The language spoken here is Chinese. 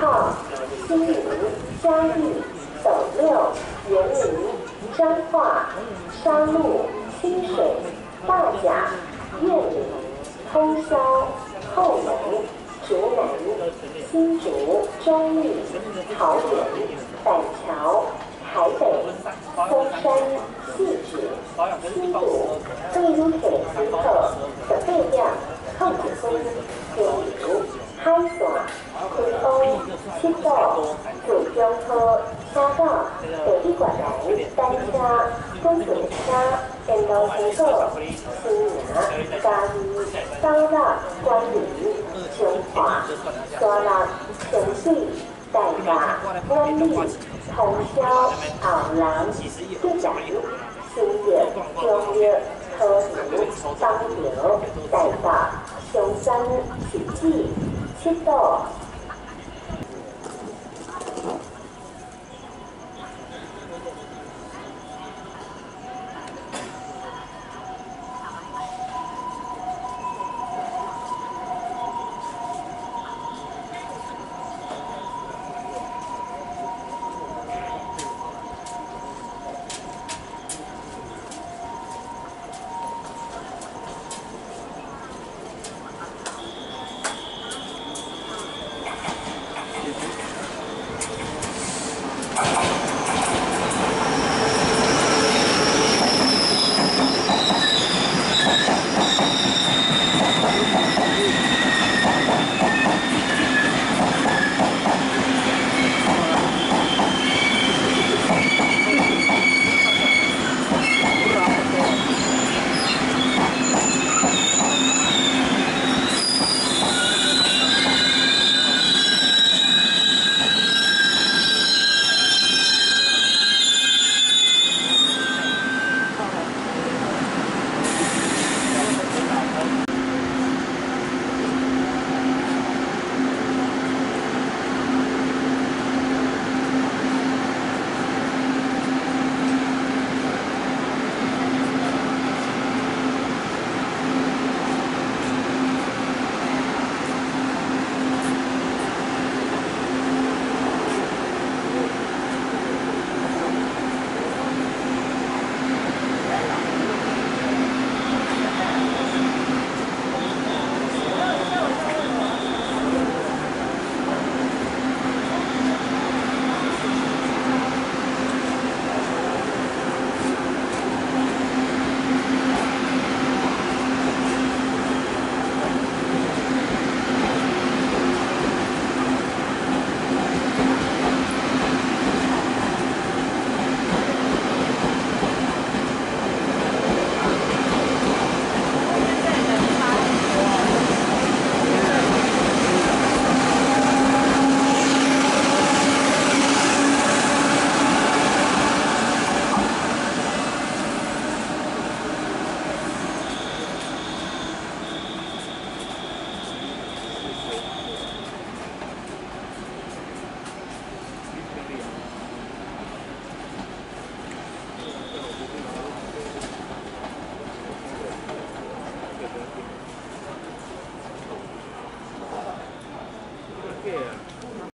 号、新营、嘉义、斗六、园林、彰化、沙鹿、清水、大甲、燕岭、通霄、后门、竹南、新竹、中立、桃园、板桥、台北、松山、汐止、新竹、对于铁石头、的背量、抗子村、平林、海线、昆东、七岛、九江科、车道、北一管南、单车、公主车、沿道行道、新营、嘉义、高乐、关林、彰化、沙鹿、清水、大甲、安利、通霄、后南、竹南、新店、中立、桃园、东桥、大甲、松山、慈济、七岛、